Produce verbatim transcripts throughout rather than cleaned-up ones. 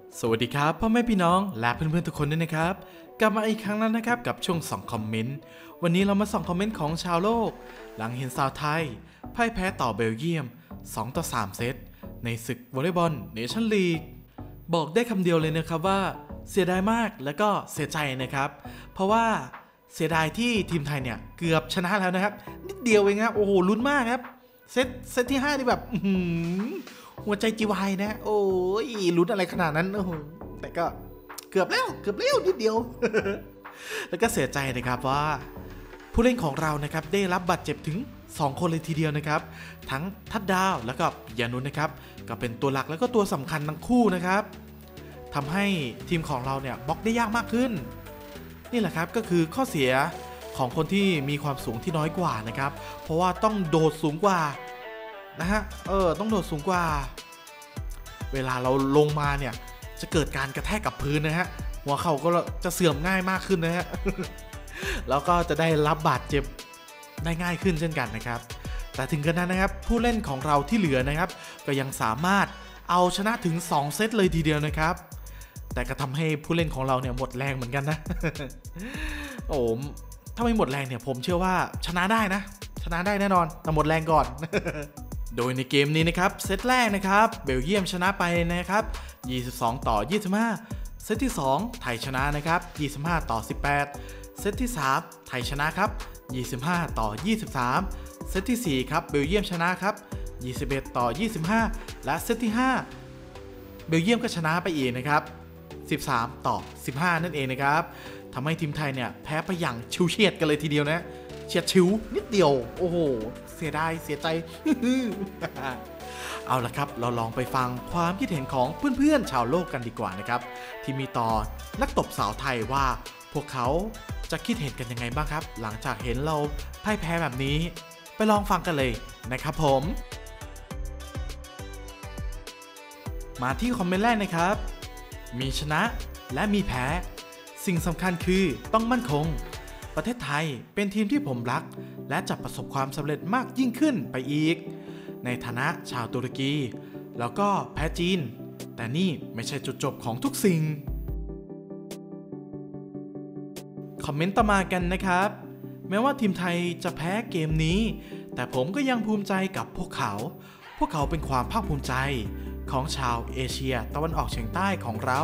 สวัสดีครับพ่อแม่พี่น้องและเพื่อนๆทุกคนด้วยนะครับกลับมาอีกครั้งแล้วนะครับกับช่วงส่องคอมเมนต์วันนี้เรามาส่องคอมเมนต์ของชาวโลกหลังเห็นสาวไทยพ่ายแพ้ต่อเบลเยียมสองต่อสามเซตในศึกวอลเลย์บอลเนชั่นลีกบอกได้คำเดียวเลยนะครับว่าเสียดายมากและก็เสียใจนะครับเพราะว่าเสียดายที่ทีมไทยเนี่ยเกือบชนะแล้วนะครับนิดเดียวเองครับโอ้โหลุ้นมากครับเซตเซตที่ห้านี่แบบหัวใจจีวายนะโอ้ยลุ้นอะไรขนาดนั้นโอ้โหแต่ก็เกือบแล้วเกือบแล้วนิดเดียว แล้วก็เสียใจนะครับว่าผู้เล่นของเรานะครับได้รับบาดเจ็บถึงสองคนเลยทีเดียวนะครับทั้งทัดดาวแล้วก็ปิยานุชนะครับก็เป็นตัวหลักแล้วก็ตัวสำคัญทั้งคู่นะครับทำให้ทีมของเราเนี่ยบล็อกได้ยากมากขึ้นนี่แหละครับก็คือข้อเสียของคนที่มีความสูงที่น้อยกว่านะครับเพราะว่าต้องโดดสูงกว่านะฮะเออต้องโดดสูงกว่าเวลาเราลงมาเนี่ยจะเกิดการกระแทกกับพื้นนะฮะหัวเข่าก็จะเสื่อมง่ายมากขึ้นนะฮะ แล้วก็จะได้รับบาดเจ็บได้ง่ายขึ้นเช่นกันนะครับแต่ถึงกระนั้นนะครับผู้เล่นของเราที่เหลือนะครับก็ยังสามารถเอาชนะถึงสองเซตเลยทีเดียวนะครับแต่ก็ทำให้ผู้เล่นของเราเนี่ยหมดแรงเหมือนกันนะ โอ้ถ้าไม่หมดแรงเนี่ยผมเชื่อว่าชนะได้นะชนะได้แน่นอนแต่หมดแรงก่อน โดยในเกมนี้นะครับเซตแรกนะครับเบลเยียมชนะไปนะครับยี่สิบสองต่อยี่สิบห้าเซตที่สองไทยชนะนะครับยี่สิบห้าต่อสิบแปดเซตที่สามไทยชนะครับยี่สิบห้าต่อยี่สิบสามเซตที่สี่ครับเบลเยียมชนะครับยี่สิบเอ็ดต่อยี่สิบห้าและเซตที่ห้าเบลเยียมก็ชนะไปอีกนะครับสิบสามต่อสิบห้านั่นเองนะครับทำให้ทีมไทยเนี่ยแพ้ไปอย่างชิวเฉียดกันเลยทีเดียวนะเฉียดชิวนิดเดียวโอ้โหเสียดายเสียใจ เอาละครับเราลองไปฟังความคิดเห็นของเพื่อนๆชาวโลกกันดีกว่านะครับที่มีต่อนักตบสาวไทยว่าพวกเขาจะคิดเห็นกันยังไงบ้างครับหลังจากเห็นเราพ่ายแพ้แบบนี้ไปลองฟังกันเลยนะครับผมมาที่คอมเมนต์แรกนะครับมีชนะและมีแพ้สิ่งสำคัญคือต้องมั่นคงประเทศไทยเป็นทีมที่ผมรักและจะประสบความสำเร็จมากยิ่งขึ้นไปอีกในฐานะชาวตุรกีแล้วก็แพ้จีนแต่นี่ไม่ใช่จุดจบของทุกสิ่งคอมเมนต์ต่อมากันนะครับแม้ว่าทีมไทยจะแพ้เกมนี้แต่ผมก็ยังภูมิใจกับพวกเขาพวกเขาเป็นความภาคภูมิใจของชาวเอเชียตะวันออกเฉียงใต้ของเรา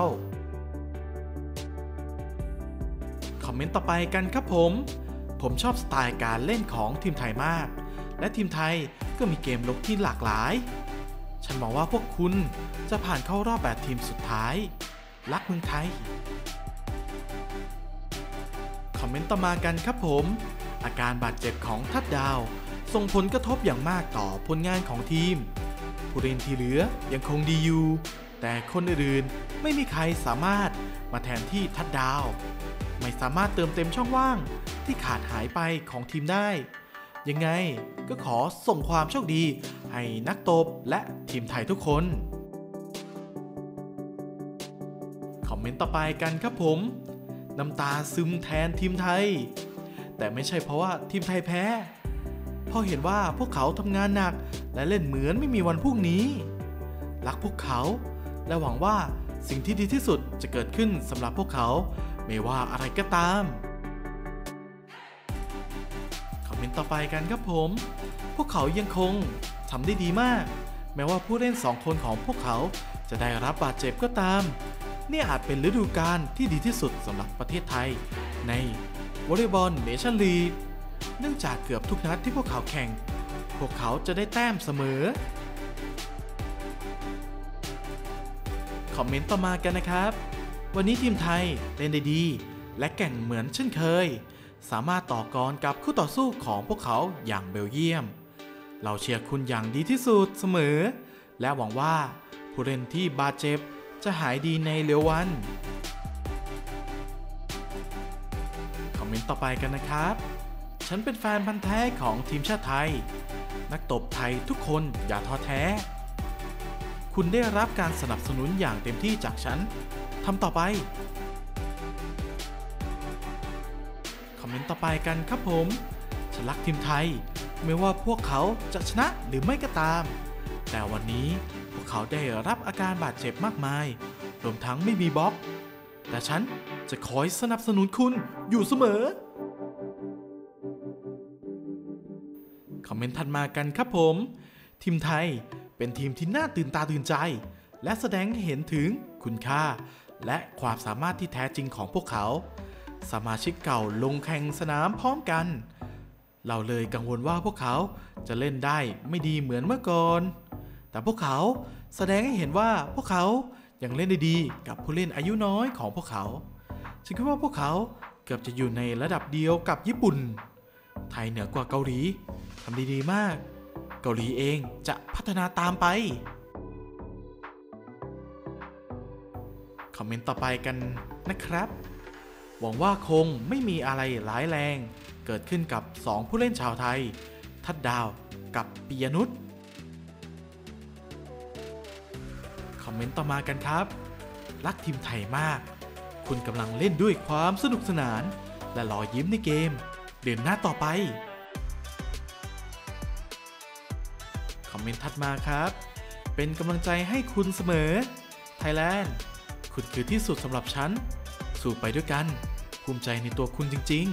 คอมเมนต์ต่อไปกันครับผมผมชอบสไตล์การเล่นของทีมไทยมากและทีมไทยก็มีเกมลุกที่หลากหลายฉันหวังว่าพวกคุณจะผ่านเข้ารอบแปดทีมสุดท้ายรักเมืองไทยคอมเมนต์ต่อมากันครับผมอาการบาดเจ็บของทัดดาวส่งผลกระทบอย่างมากต่อผลงานของทีมผู้เล่นที่เหลือยังคงดีอยู่แต่คนอื่นๆไม่มีใครสามารถมาแทนที่ทัดดาวไม่สามารถเติมเต็มช่องว่างที่ขาดหายไปของทีมได้ยังไงก็ขอส่งความโชคดีให้นักตบและทีมไทยทุกคนคอมเมนต์ต่อไปกันครับผมน้ำตาซึมแทนทีมไทยแต่ไม่ใช่เพราะว่าทีมไทยแพ้เพราะเห็นว่าพวกเขาทำงานหนักและเล่นเหมือนไม่มีวันพรุ่งนี้รักพวกเขาและหวังว่าสิ่งที่ดีที่สุดจะเกิดขึ้นสำหรับพวกเขาไม่ว่าอะไรก็ตามคอมเมนต์ต่อไปกันครับผมพวกเขายังคงทำได้ดีมากแม้ว่าผู้เล่นสองคนของพวกเขาจะได้รับบาดเจ็บก็ตามนี่อาจเป็นฤดูกาลที่ดีที่สุดสำหรับประเทศไทยในวอลเลย์บอลเนชั่นลีกเนื่องจากเกือบทุกนัดที่พวกเขาแข่งพวกเขาจะได้แต้มเสมอคอมเมนต์ต่อมากันนะครับวันนี้ทีมไทยเล่นได้ดีและแกร่งเหมือนเช่นเคยสามารถต่อกรกับคู่ต่อสู้ของพวกเขาอย่างเบลเยียมเราเชียร์คุณอย่างดีที่สุดเสมอและหวังว่าผู้เล่นที่บาดเจ็บจะหายดีในเร็ววันคอมเมนต์ต่อไปกันนะครับฉันเป็นแฟนพันธุ์แท้ของทีมชาติไทยนักตบไทยทุกคนอย่าท้อแท้คุณได้รับการสนับสนุนอย่างเต็มที่จากฉันทำต่อไปคอมเมนต์ต่อไปกันครับผมฉันรักทีมไทยไม่ว่าพวกเขาจะชนะหรือไม่ก็ตามแต่วันนี้พวกเขาได้รับอาการบาดเจ็บมากมายรวมทั้งไม่มีบล็อกแต่ฉันจะคอยสนับสนุนคุณอยู่เสมอคอมเมนต์ถัดมากันครับผมทีมไทยเป็นทีมที่น่าตื่นตาตื่นใจและแสดงให้เห็นถึงคุณค่าและความสามารถที่แท้จริงของพวกเขาสมาชิกเก่าลงแข่งสนามพร้อมกันเราเลยกังวลว่าพวกเขาจะเล่นได้ไม่ดีเหมือนเมื่อก่อนแต่พวกเขาแสดงให้เห็นว่าพวกเขายังเล่นได้ดีกับผู้เล่นอายุน้อยของพวกเขาฉันคิดว่าพวกเขาเกือบจะอยู่ในระดับเดียวกับญี่ปุ่นไทยเหนือกว่าเกาหลีทำดีๆมากเกาหลีเองจะพัฒนาตามไปคอมเมนต์ต่อไปกันนะครับหวังว่าคงไม่มีอะไรร้ายแรงเกิดขึ้นกับสองผู้เล่นชาวไทยทัดดาวกับปิยนุชคอมเมนต์ต่อมากันครับรักทีมไทยมากคุณกำลังเล่นด้วยความสนุกสนานและรอยยิ้มในเกมเดินหน้าต่อไปคอมเมนต์ถัดมาครับเป็นกำลังใจให้คุณเสมอไทยแลนด์คุณคือที่สุดสำหรับฉันสู้ไปด้วยกันภูมิใจในตัวคุณจริง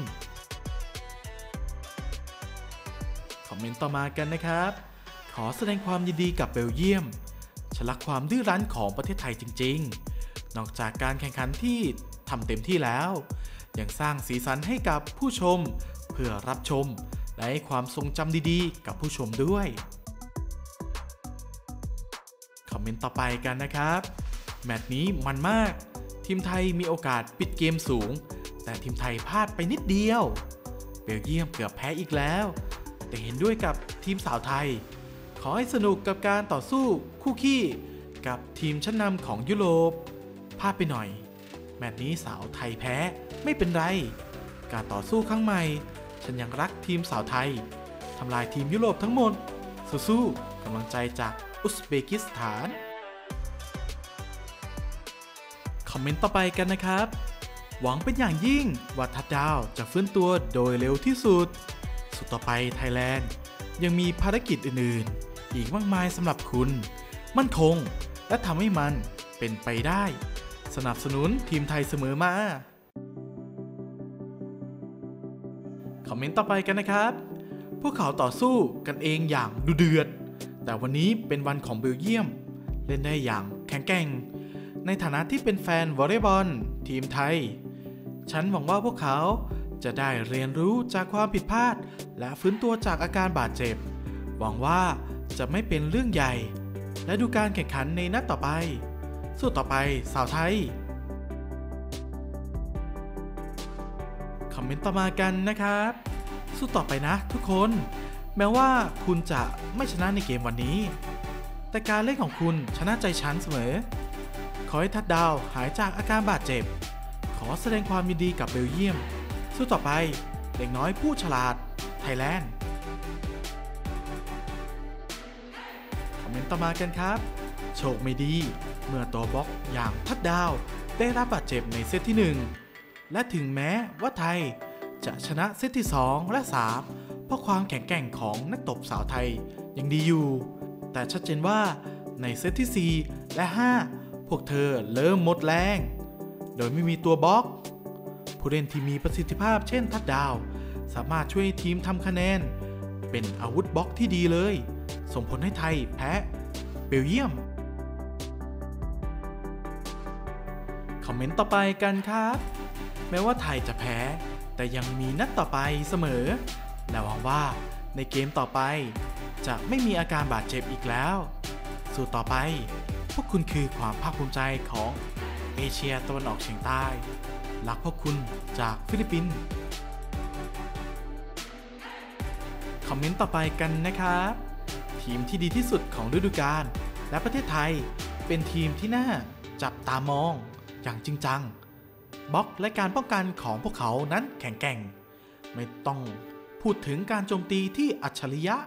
ๆคอมเมนต์ต่อมากันนะครับขอแสดงความยินดีกับเบลเยียมฉันรักความดื้อรั้นของประเทศไทยจริงๆนอกจากการแข่งขันที่ทำเต็มที่แล้วยังสร้างสีสันให้กับผู้ชมเพื่อรับชมและให้ความทรงจำดีๆกับผู้ชมด้วยคอมเมนต์ต่อไปกันนะครับแมตช์นี้มันมากทีมไทยมีโอกาสปิดเกมสูงแต่ทีมไทยพลาดไปนิดเดียวเบลเยียมเกือบแพ้อีกแล้วแต่เห็นด้วยกับทีมสาวไทยขอให้สนุกกับการต่อสู้คู่ขี้กับทีมชั้นนำของยุโรปพลาดไปหน่อยแมตช์นี้สาวไทยแพ้ไม่เป็นไรการต่อสู้ครั้งใหม่ฉันยังรักทีมสาวไทยทำลายทีมยุโรปทั้งหมดสู้ๆกำลังใจจากอุซเบกิสถานคอมเมนต์ต่อไปกันนะครับหวังเป็นอย่างยิ่งว่าทัดดาวจะฟื้นตัวโดยเร็วที่สุดสุดต่อไปไทยแลนด์ยังมีภารกิจอื่นๆอีกมากมายสำหรับคุณมั่นคงและทำให้มันเป็นไปได้สนับสนุนทีมไทยเสมอมาคอมเมนต์ต่อไปกันนะครับพวกเขาต่อสู้กันเองอย่างดุเดือดแต่วันนี้เป็นวันของเบลเยียมเล่นได้อย่างแข็งแกร่งในฐานะที่เป็นแฟนวอลเลย์บอลทีมไทยฉันหวังว่าพวกเขาจะได้เรียนรู้จากความผิดพลาดและฟื้นตัวจากอาการบาดเจ็บหวังว่าจะไม่เป็นเรื่องใหญ่และดูการแข่งขันในนัดต่อไปสู้ต่อไปสาวไทยคอมเมนต์ต่อมากันนะครับสู้ต่อไปนะทุกคนแม้ว่าคุณจะไม่ชนะในเกมวันนี้แต่การเล่นของคุณชนะใจฉันเสมอขอให้ทัดดาวหายจากอาการบาดเจ็บขอแสดงความยินดีกับเบลเยียมสู้ต่อไปเด็กน้อยผู้ฉลาดไทยแลนด์คอมเมนต์ต่อมากันครับโชคไม่ดีเมื่อตัวบล็อกอย่างทัดดาวได้รับบาดเจ็บในเซตที่หนึ่งและถึงแม้ว่าไทยจะชนะเซตที่สองและสามเพราะความแข็งแกร่งของนักตบสาวไทยยังดีอยู่แต่ชัดเจนว่าในเซตที่สี่และห้าพวกเธอเริ่มหมดแรงโดยไม่มีตัวบล็อกผู้เล่นที่มีประสิทธิภาพเช่นทัดดาวสามารถช่วยทีมทำคะแนนเป็นอาวุธบล็อกที่ดีเลยส่งผลให้ไทยแพ้เบลเยียมคอมเมนต์ต่อไปกันครับแม้ว่าไทยจะแพ้แต่ยังมีนัดต่อไปเสมอและหวังว่าในเกมต่อไปจะไม่มีอาการบาดเจ็บอีกแล้วสู้ต่อไปพวกคุณคือความภาคภูมิใจของเอเชียตะวันออกเฉียงใต้รักพวกคุณจากฟิลิปปินส์คอมเมนต์ต่อไปกันนะครับทีมที่ดีที่สุดของฤดูกาลและประเทศไทยเป็นทีมที่น่าจับตามองอย่างจริงจังบล็อกและการป้องกันของพวกเขานั้นแข็งแกร่งไม่ต้องพูดถึงการโจมตีที่อัจฉริยะ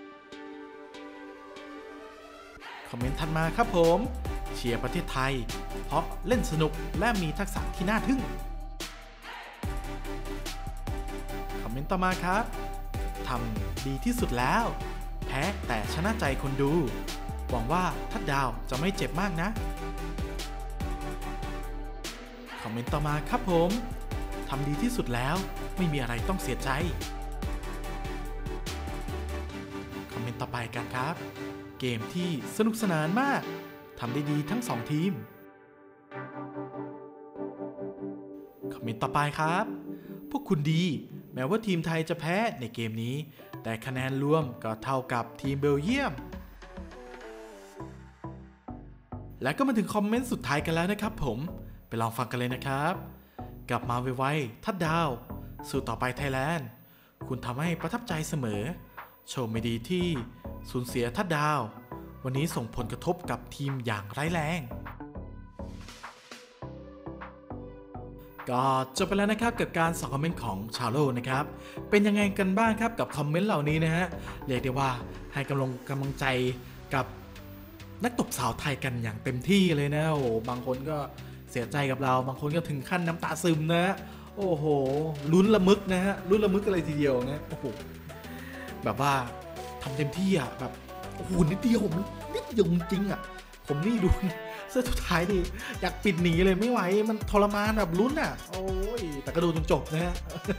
คอมเมนต์ถัดมาครับผมเชียร์ประเทศไทยเพราะเล่นสนุกและมีทักษะที่น่าทึ่งคอมเมนต์ต่อมาครับทำดีที่สุดแล้วแพ้แต่ชนะใจคนดูหวังว่าทัดดาวจะไม่เจ็บมากนะอมเมนต์ต่อมาครับผมทำดีที่สุดแล้วไม่มีอะไรต้องเสียใจคอมเมนต์ต่อไปกันครับเกมที่สนุกสนานมากทำได้ดีทั้งสองทีมคอมเมนต์ต่อไปครับพวกคุณดีแม้ว่าทีมไทยจะแพ้ในเกมนี้แต่คะแนนรวมก็เท่ากับทีมเบลเยียมและก็มาถึงคอมเมนต์สุดท้ายกันแล้วนะครับผมไปลองฟังกันเลยนะครับกลับมาไวๆทัดดาวสู้ต่อไปไทยแลนด์คุณทำให้ประทับใจเสมอโชว์ไม่ดีที่สูญเสียทัดดาววันนี้ส่งผลกระทบกับทีมอย่างร้ายแรงก็จบไปแล้วนะครับกับการส่องคอมเมนต์ของชาวโลกนะครับเป็นยังไงกันบ้างครับกับคอมเมนต์เหล่านี้นะฮะเรียกได้ว่าให้กำลังกำลังใจกับนักตบสาวไทยกันอย่างเต็มที่เลยนะโอ้บางคนก็เสียใจกับเราบางคนก็ถึงขั้นน้ำตาซึมนะโอ้โหลุ้นละมึกนะฮะลุ้นละมึกอะไรทีเดียวนะโอ้โหแบบว่าทำเต็มที่อ่ะแบบโอ้โหนิดเดียวมันนิดเดียวจริงอ่ะผมนี่ดูเสื้อสุดท้ายดิอยากปิดหนีเลยไม่ไหวมันทรมานแบบลุ้นอ่ะโอ้ยแต่ก็ดูจนจบนะฮะ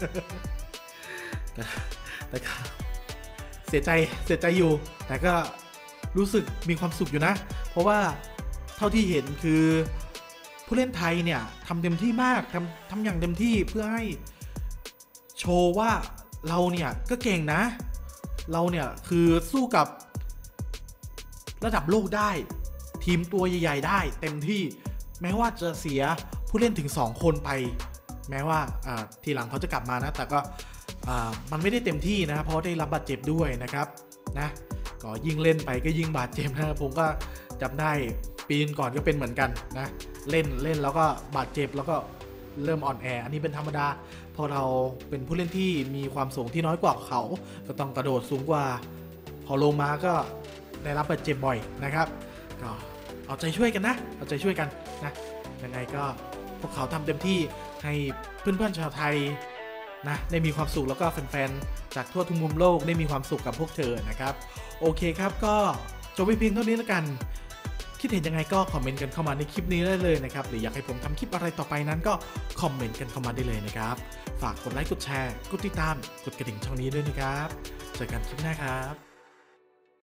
แต่แต่ก็เสียใจเสียใจอยู่แต่ก็รู้สึกมีความสุขอยู่นะเพราะว่าเท่าที่เห็นคือผู้เล่นไทยเนี่ยทำเต็มที่มากทำทำอย่างเต็มที่เพื่อให้โชว์ว่าเราเนี่ยก็เก่งนะเราเนี่ยคือสู้กับระดับโลกได้ทีมตัวใหญ่ๆได้เต็มที่แม้ว่าจะเสียผู้เล่นถึงสองคนไปแม้ว่าทีหลังเขาจะกลับมานะแต่ก็มันไม่ได้เต็มที่นะเพราะได้รับบาดเจ็บด้วยนะครับนะก็ยิ่งเล่นไปก็ยิ่งบาดเจ็บนะผมก็จำได้ปีก่อนก็เป็นเหมือนกันนะเล่นเล่นแล้วก็บาดเจ็บแล้วก็เริ่มอ่อนแออันนี้เป็นธรรมดาพอเราเป็นผู้เล่นที่มีความสูงที่น้อยกว่าเขาก็ต้องกระโดดสูงกว่าพอลงมาก็ได้รับบาดเจ็บบ่อยนะครับก็เอาใจช่วยกันนะเอาใจช่วยกันนะยังไงก็พวกเขาทำเต็มที่ให้เพื่อนๆชาวไทยนะได้มีความสุขแล้วก็แฟนๆจากทั่วทุกมุมโลกได้มีความสุขกับพวกเธอนะครับโอเคครับก็จบไปเพียงเท่านี้แล้วกันคิดเห็นยังไงก็คอมเมนต์กันเข้ามาในคลิปนี้ได้เลยนะครับหรืออยากให้ผมทำคลิปอะไรต่อไปนั้นก็คอมเมนต์กันเข้ามาได้เลยนะครับฝากกดไลค์กดแชร์กดติดตามกดกระดิ่งช่องนี้ด้วยนะครับเจอกันคลิปหน้าครับ